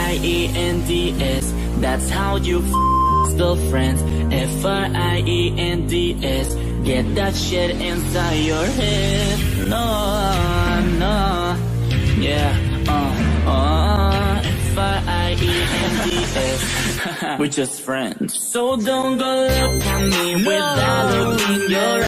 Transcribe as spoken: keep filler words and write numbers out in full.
I E N D S. That's how you f the friends. F R I E N D S. Get that shit inside your head. No, no, yeah, uh, uh F R I E N D S. We're just friends. So don't go look at me without looking your